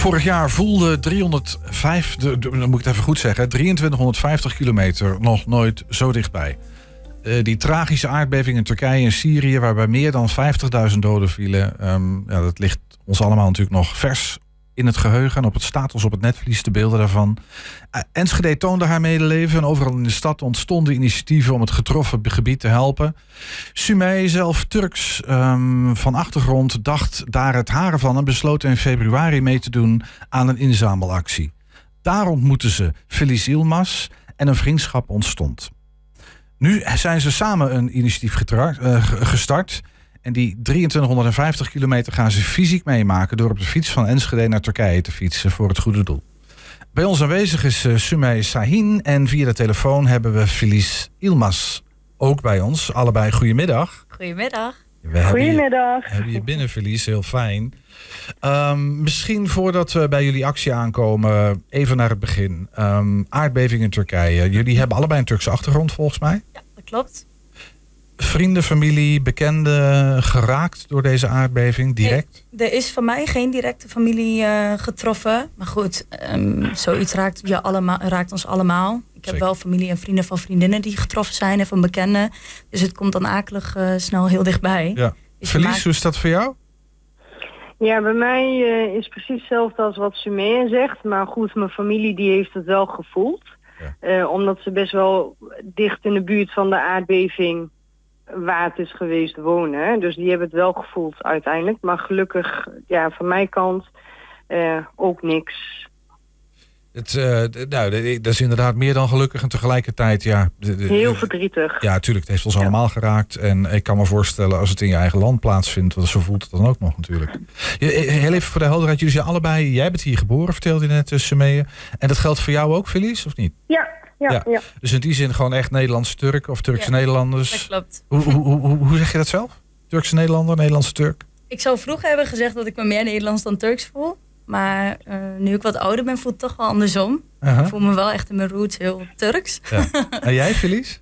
Vorig jaar voelde 305, dan moet ik het even goed zeggen, 2350 kilometer nog nooit zo dichtbij. Die tragische aardbeving in Turkije en Syrië, waarbij meer dan 50.000 doden vielen. Dat ligt ons allemaal natuurlijk nog vers in het geheugen. En staat ons op het netvlies de beelden daarvan. Enschede toonde haar medeleven. En overal in de stad ontstonden initiatieven om het getroffen gebied te helpen. Sumey, zelf Turks van achtergrond, dacht daar het haren van en besloot in februari mee te doen aan een inzamelactie. Daar ontmoetten ze Filiz Yilmaz en een vriendschap ontstond. Nu zijn ze samen een initiatief gestart. En die 2350 kilometer gaan ze fysiek meemaken door op de fiets van Enschede naar Turkije te fietsen voor het goede doel. Bij ons aanwezig is Sumey Şahin en via de telefoon hebben we Filiz Yilmaz ook bij ons. Allebei goedemiddag. Goedemiddag. Goedemiddag. Hebben je binnen, Filiz, heel fijn. Misschien voordat we bij jullie actie aankomen, even naar het begin. Aardbeving in Turkije. Jullie hebben allebei een Turkse achtergrond volgens mij. Ja, dat klopt. Vrienden, familie, bekenden geraakt door deze aardbeving direct? Nee, er is van mij geen directe familie getroffen. Maar goed, zoiets raakt ons allemaal. Ik heb wel familie en vrienden van vriendinnen die getroffen zijn en van bekenden. Dus het komt dan akelig snel heel dichtbij. Ja. Filiz, hoe is dat voor jou? Ja, bij mij is precies hetzelfde als wat Sumey zegt. Maar goed, mijn familie die heeft het wel gevoeld. Ja. Omdat ze best wel dicht in de buurt van de aardbeving waar het is geweest wonen. Dus die hebben het wel gevoeld uiteindelijk. Maar gelukkig, ja, van mijn kant ook niks. Dat is inderdaad meer dan gelukkig en tegelijkertijd, ja... Heel verdrietig. Ja, natuurlijk, het heeft ons allemaal geraakt. En ik kan me voorstellen als het in je eigen land plaatsvindt, want zo voelt het dan ook nog natuurlijk. Heel even voor de helderheid, jullie zijn allebei... Jij bent hier geboren, vertelde je net, Sumey. En dat geldt voor jou ook, Filiz, of niet? Ja. Dus in die zin gewoon echt Nederlandse Turk of Turkse Nederlanders. Dat klopt. Hoe zeg je dat zelf? Turkse Nederlander, Nederlandse Turk? Ik zou vroeger hebben gezegd dat ik me meer Nederlands dan Turks voel. Maar nu ik wat ouder ben, voel het toch wel andersom. Ik voel me wel echt in mijn roots heel Turks. Ja. En jij, Filiz?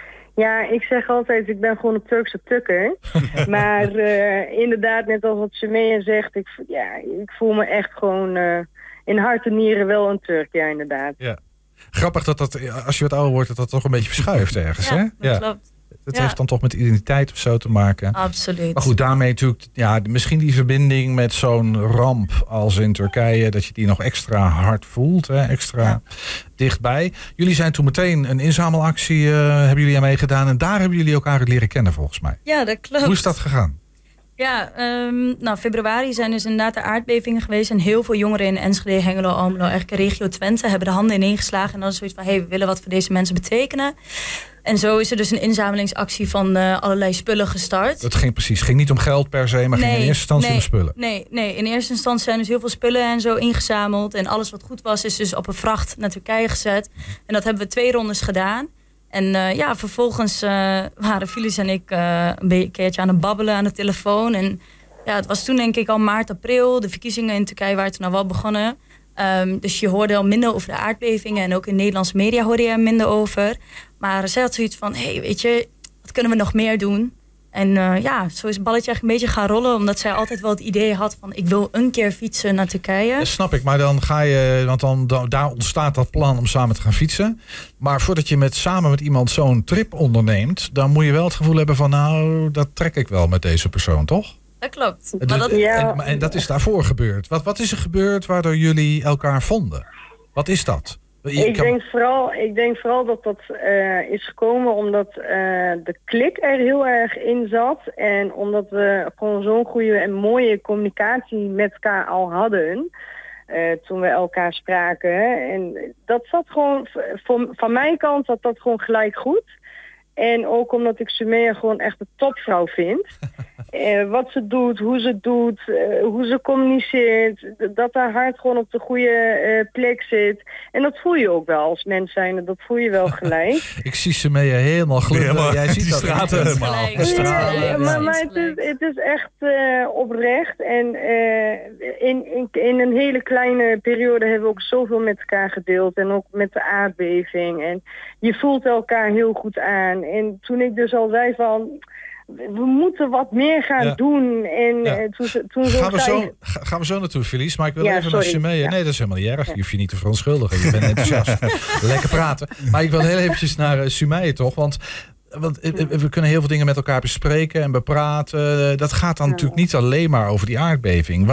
Ja, ik zeg altijd, ik ben gewoon een Turkse tukker. Maar inderdaad, net als wat Sumey zegt, ik voel me echt gewoon in hart en nieren wel een Turk, ja, inderdaad. Ja. Grappig dat als je wat ouder wordt, dat toch een beetje verschuift ergens, hè? Dat klopt. Het heeft dan toch met identiteit of zo te maken. Absoluut. Maar goed, daarmee natuurlijk, ja, misschien die verbinding met zo'n ramp als in Turkije, dat je die nog extra hard voelt, hè? Extra dichtbij. Jullie zijn toen meteen een inzamelactie, hebben jullie aan meegedaan. En daar hebben jullie elkaar leren kennen, volgens mij. Ja, dat klopt. Hoe is dat gegaan? Ja, februari zijn dus inderdaad de aardbevingen geweest. En heel veel jongeren in Enschede, Hengelo, Almelo, eigenlijk regio Twente, hebben de handen ineengeslagen. En dan is zoiets van, we willen wat voor deze mensen betekenen. En zo is er dus een inzamelingsactie van allerlei spullen gestart. Het ging niet om geld per se, maar ging in eerste instantie om spullen. Nee, in eerste instantie zijn dus heel veel spullen en zo ingezameld. En alles wat goed was, is dus op een vracht naar Turkije gezet. En dat hebben we 2 rondes gedaan. En vervolgens waren Filiz en ik een keertje aan het babbelen aan de telefoon. En ja, het was toen denk ik al maart, april. De verkiezingen in Turkije waren toen al wel begonnen. Dus je hoorde al minder over de aardbevingen. En ook in Nederlandse media hoorde je er minder over. Maar zij had zoiets van, weet je, wat kunnen we nog meer doen? En zo is het balletje eigenlijk een beetje gaan rollen. Omdat zij altijd wel het idee had van, ik wil een keer fietsen naar Turkije. Dat snap ik, maar dan ga je, want daar ontstaat dat plan om samen te gaan fietsen. Maar voordat je samen met iemand zo'n trip onderneemt, dan moet je wel het gevoel hebben van, nou, dat trek ik wel met deze persoon, toch? Dat klopt. En dat is daarvoor gebeurd. Wat is er gebeurd waardoor jullie elkaar vonden? Wat is dat? Ik denk vooral dat is gekomen omdat de klik er heel erg in zat. En omdat we gewoon zo'n goede en mooie communicatie met elkaar al hadden. Toen we elkaar spraken. En dat zat gewoon, van mijn kant zat dat gewoon gelijk goed. En ook omdat ik Sumey gewoon echt een topvrouw vind. Wat ze doet, hoe ze het doet, hoe ze communiceert. Dat haar hart gewoon op de goede plek zit. En dat voel je ook wel als mens zijn. Dat voel je wel gelijk. Ik zie Sumey helemaal glunderen. Jij ziet dat straten helemaal. Maar het is echt oprecht. En in een hele kleine periode hebben we ook zoveel met elkaar gedeeld. En ook met de aardbeving. En je voelt elkaar heel goed aan. En toen ik dus al zei van, we moeten wat meer gaan doen. En toen gaan we zo naartoe, Felice. Maar ik wil even naar Sumaya. Nee, dat is helemaal niet erg. Je hoeft je niet te verontschuldigen. Je bent enthousiast. Lekker praten. Maar ik wil heel eventjes naar Sumaya toch. Want we kunnen heel veel dingen met elkaar bespreken en bepraten. Dat gaat dan natuurlijk niet alleen maar over die aardbeving.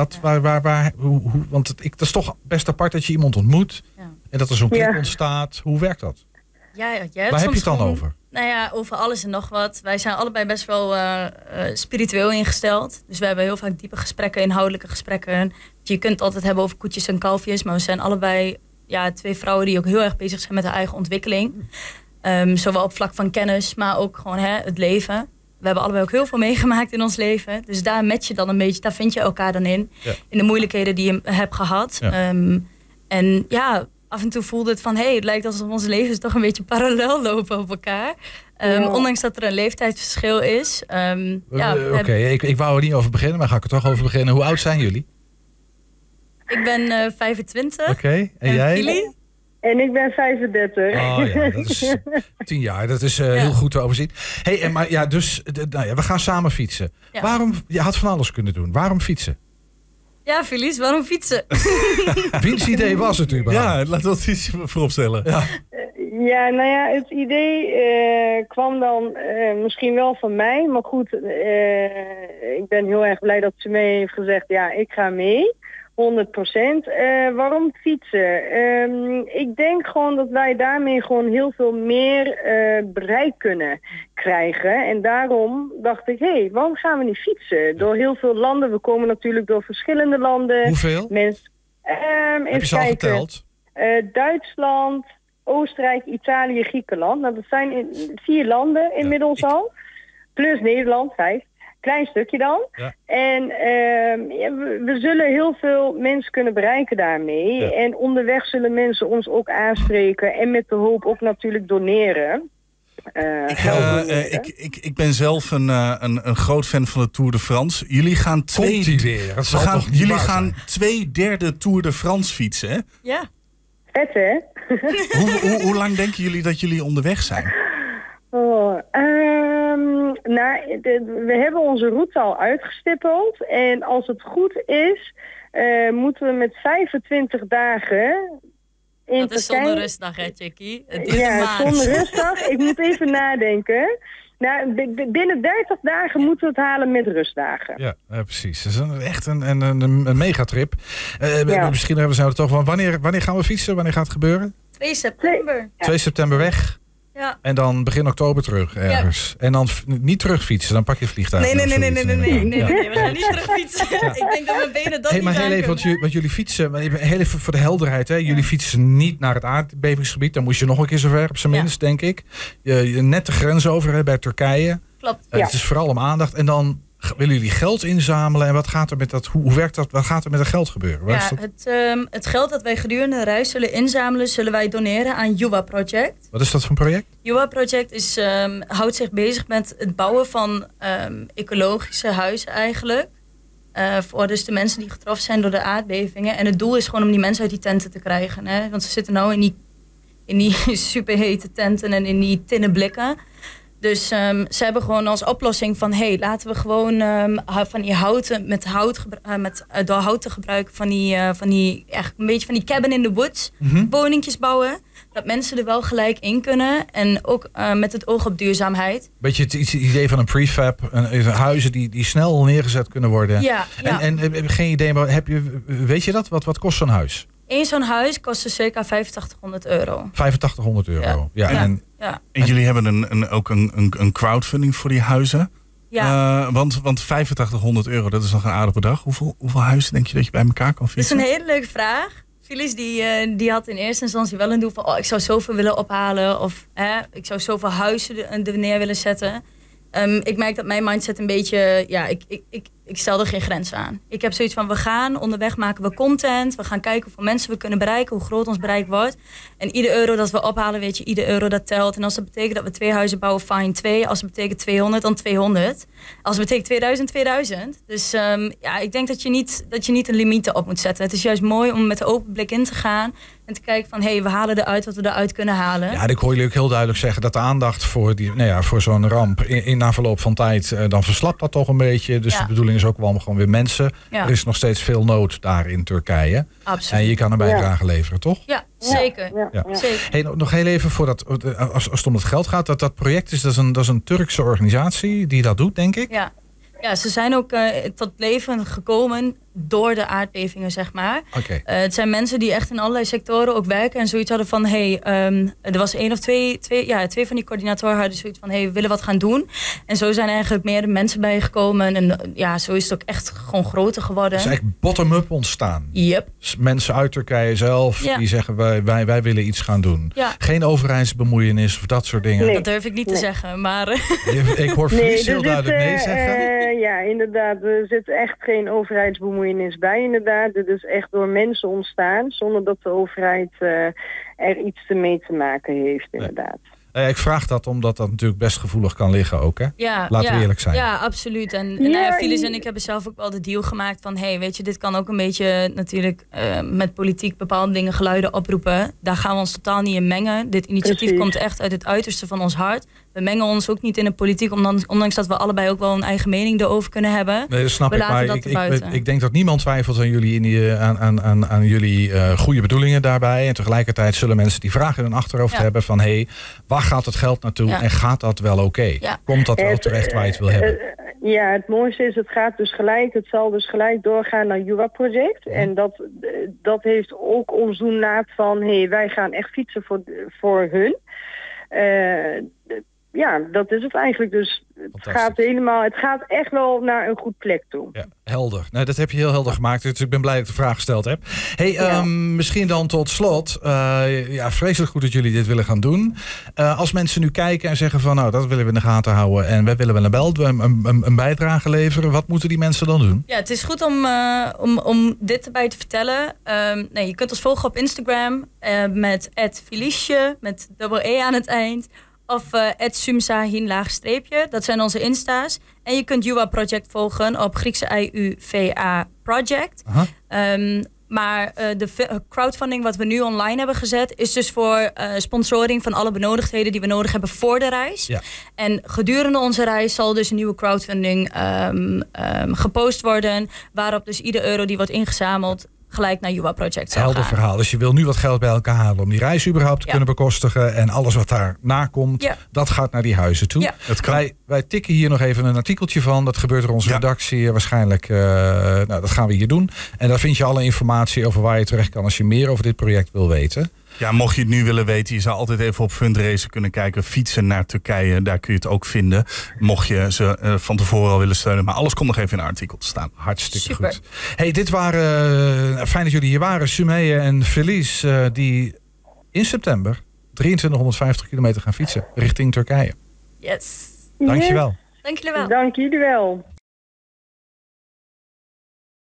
Want dat is toch best apart dat je iemand ontmoet. Ja. En dat er zo'n klik ontstaat. Hoe werkt dat? Waar heb je het dan over? Nou ja, over alles en nog wat. Wij zijn allebei best wel spiritueel ingesteld. Dus we hebben heel vaak diepe gesprekken, inhoudelijke gesprekken. Je kunt het altijd hebben over koetjes en kalfjes. Maar we zijn allebei 2 vrouwen die ook heel erg bezig zijn met hun eigen ontwikkeling. Zowel op vlak van kennis, maar ook gewoon het leven. We hebben allebei ook heel veel meegemaakt in ons leven. Dus daar match je dan een beetje, daar vind je elkaar dan in. Ja. In de moeilijkheden die je hebt gehad. Ja. Af en toe voelde het van, het lijkt alsof onze levens toch een beetje parallel lopen op elkaar. Ondanks dat er een leeftijdsverschil is. Ik wou er niet over beginnen, maar ga ik er toch over beginnen. Hoe oud zijn jullie? Ik ben 25. Oké, en jij? Jullie? En ik ben 35. Oh ja, dat is 10 jaar. Dat is heel goed te overzien. We gaan samen fietsen. Ja. Waarom? Je had van alles kunnen doen. Waarom fietsen? Ja, Felice, waarom fietsen? Wiens idee was het überhaupt? Ja, laten we dat iets vooropstellen. Het idee kwam dan misschien wel van mij. Maar goed, ik ben heel erg blij dat ze mee heeft gezegd, ik ga mee. 100%. Waarom fietsen? Ik denk gewoon dat wij daarmee gewoon heel veel meer bereik kunnen krijgen. En daarom dacht ik, waarom gaan we niet fietsen? Door heel veel landen. We komen natuurlijk door verschillende landen. Hoeveel? Heb je ze al verteld? Duitsland, Oostenrijk, Italië, Griekenland. Nou, dat zijn 4 landen inmiddels al. Plus Nederland, 5. Klein stukje dan. Ja. En we zullen heel veel mensen kunnen bereiken daarmee. Ja. En onderweg zullen mensen ons ook aanspreken. En met de hoop ook natuurlijk doneren. Ik ben zelf een groot fan van de Tour de France. Jullie gaan 2/3 Tour de France fietsen, hè? Ja. Vet, hè? Hoe lang denken jullie dat jullie onderweg zijn? We hebben onze route al uitgestippeld. En als het goed is, moeten we met 25 dagen... Dat is zonder rustdag, hè, Chickie? Zonder rustdag. Ik moet even nadenken. Nou, binnen 30 dagen moeten we het halen met rustdagen. Ja, precies. Dat is echt een megatrip. Misschien hebben we het toch van... Wanneer gaan we fietsen? Wanneer gaat het gebeuren? 2 september. 2 september weg. Ja. En dan begin oktober terug ergens. Ja. En dan niet terugfietsen, dan pak je het vliegtuig. Nee, we gaan niet terugfietsen. Ja. Ik denk dat mijn benen dat niet maar heel even, want jullie fietsen, heel even voor de helderheid, hè. Jullie fietsen niet naar het aardbevingsgebied. Dan moest je nog een keer zover, op zijn minst, denk ik. Net de grens over, bij Turkije. Klopt. Het is vooral om aandacht. En dan willen jullie geld inzamelen. En wat gaat er met dat? Hoe werkt dat? Wat gaat er met het geld gebeuren? Het geld dat wij gedurende de reis zullen inzamelen, zullen wij doneren aan Yuwa Project. Wat is dat voor een project? Yuwa Project houdt zich bezig met het bouwen van ecologische huizen eigenlijk. Voor dus de mensen die getroffen zijn door de aardbevingen. En het doel is gewoon om die mensen uit die tenten te krijgen. Hè? Want ze zitten nou in die superhete tenten en in die tinnen blikken. Dus ze hebben gewoon als oplossing van... laten we gewoon van die houten... door hout te gebruiken van die echt een beetje van die cabin in the woods... woningjes bouwen. Dat mensen er wel gelijk in kunnen. En ook met het oog op duurzaamheid. Beetje het idee van een prefab. Huizen die snel neergezet kunnen worden. Ja. En geen idee, maar weet je dat? Wat kost zo'n huis? Zo'n huis kostte circa €8500. €8500. Ja. En jullie hebben ook een crowdfunding voor die huizen. Ja. Want €8500, dat is nog een aardig bedrag. Hoeveel huizen denk je dat je bij elkaar kan fietsen? Dat is een hele leuke vraag. Felice die had in eerste instantie wel een doel van... ik zou zoveel willen ophalen. Of ik zou zoveel huizen er neer willen zetten. Ik merk dat mijn mindset een beetje... ik stel er geen grenzen aan. Ik heb zoiets van, we gaan onderweg maken we content. We gaan kijken hoeveel mensen we kunnen bereiken. Hoe groot ons bereik wordt. En ieder euro dat we ophalen, weet je, ieder euro dat telt. En als dat betekent dat we 2 huizen bouwen, fine 2. Als het betekent 200, dan 200. Als het betekent 2000, 2000. Dus ik denk dat je niet een limiet op moet zetten. Het is juist mooi om met de open blik in te gaan. En te kijken van, we halen eruit wat we eruit kunnen halen. Ja, ik hoor jullie ook heel duidelijk zeggen dat de aandacht voor zo'n ramp in na verloop van tijd, dan verslapt dat toch een beetje. Dus de bedoeling is ook wel om gewoon weer mensen. Ja. Er is nog steeds veel nood daar in Turkije. Absoluut. En je kan een bijdrage leveren, toch? Ja, zeker. Ja. Zeker. Hey, nog heel even voordat, als het om het geld gaat, dat project is, dat is een Turkse organisatie die dat doet, denk ik. Ja, ze zijn ook tot leven gekomen door de aardbevingen, zeg maar. Okay. Het zijn mensen die echt in allerlei sectoren ook werken en zoiets hadden van, er was 1 of 2 van die coördinatoren hadden zoiets van, we willen wat gaan doen. En zo zijn eigenlijk meer mensen bijgekomen en zo is het ook echt gewoon groter geworden. Het is echt bottom-up ontstaan. Yep. Mensen uit Turkije zelf die zeggen, wij willen iets gaan doen. Ja. Geen overheidsbemoeienis of dat soort dingen. Nee. Dat durf ik niet te zeggen, maar... Ik hoor Felice heel duidelijk nee zeggen. Ja, inderdaad. Er zit echt geen overheidsbemoeienis bij, inderdaad. Dit is echt door mensen ontstaan, zonder dat de overheid er iets mee te maken heeft, inderdaad. Ik vraag dat omdat dat natuurlijk best gevoelig kan liggen ook, hè? Ja, laten we eerlijk zijn. Ja, absoluut. En Filis en ik hebben zelf ook wel de deal gemaakt van, weet je, dit kan ook een beetje natuurlijk met politiek bepaalde dingen, geluiden oproepen. Daar gaan we ons totaal niet in mengen. Dit initiatief komt echt uit het uiterste van ons hart. We mengen ons ook niet in de politiek, ondanks dat we allebei ook wel een eigen mening erover kunnen hebben. Nee, dat snap ik. Maar ik denk dat niemand twijfelt aan jullie, aan jullie goede bedoelingen daarbij. En tegelijkertijd zullen mensen die vragen in hun achterhoofd hebben van, waar gaat het geld naartoe en gaat dat wel oké? Komt dat wel terecht waar je het wil hebben? Ja, het mooiste is, het zal dus gelijk doorgaan naar Juwa Project. En dat heeft ook ons doelnaad van, wij gaan echt fietsen voor hun. Dat is het eigenlijk. Dus het gaat echt wel naar een goed plek toe. Ja, helder. Nou, dat heb je heel helder gemaakt. Dus ik ben blij dat ik de vraag gesteld heb. Misschien dan tot slot. Vreselijk goed dat jullie dit willen gaan doen. Als mensen nu kijken en zeggen van, dat willen we in de gaten houden en wij willen wel een bijdrage leveren. Wat moeten die mensen dan doen? Ja, het is goed om dit erbij te vertellen. Je kunt ons volgen op Instagram met @Felice met @E aan het eind. Of @Sumsahin _. Dat zijn onze Insta's. En je kunt Juwa Project volgen op Griekse IUVA Project. Maar de crowdfunding wat we nu online hebben gezet is dus voor sponsoring van alle benodigdheden die we nodig hebben voor de reis. Ja. En gedurende onze reis zal dus een nieuwe crowdfunding gepost worden. Waarop dus ieder euro die wordt ingezameld gelijk naar Juwa Project. Helder verhaal. Dus je wil nu wat geld bij elkaar halen om die reis überhaupt te kunnen bekostigen. En alles wat daarna komt, dat gaat naar die huizen toe. Ja. Wij tikken hier nog even een artikeltje van. Dat gebeurt door onze redactie waarschijnlijk. Dat gaan we hier doen. En daar vind je alle informatie over waar je terecht kan als je meer over dit project wil weten. Ja, mocht je het nu willen weten, je zou altijd even op Fundraiser kunnen kijken. Fietsen naar Turkije, daar kun je het ook vinden. Mocht je ze van tevoren al willen steunen. Maar alles komt nog even in een artikel te staan. Hartstikke goed. Hey, dit waren, fijn dat jullie hier waren, Sumeye en Felice, die in september 2350 kilometer gaan fietsen richting Turkije. Yes. Dankjewel. Dank jullie wel. Dank jullie wel.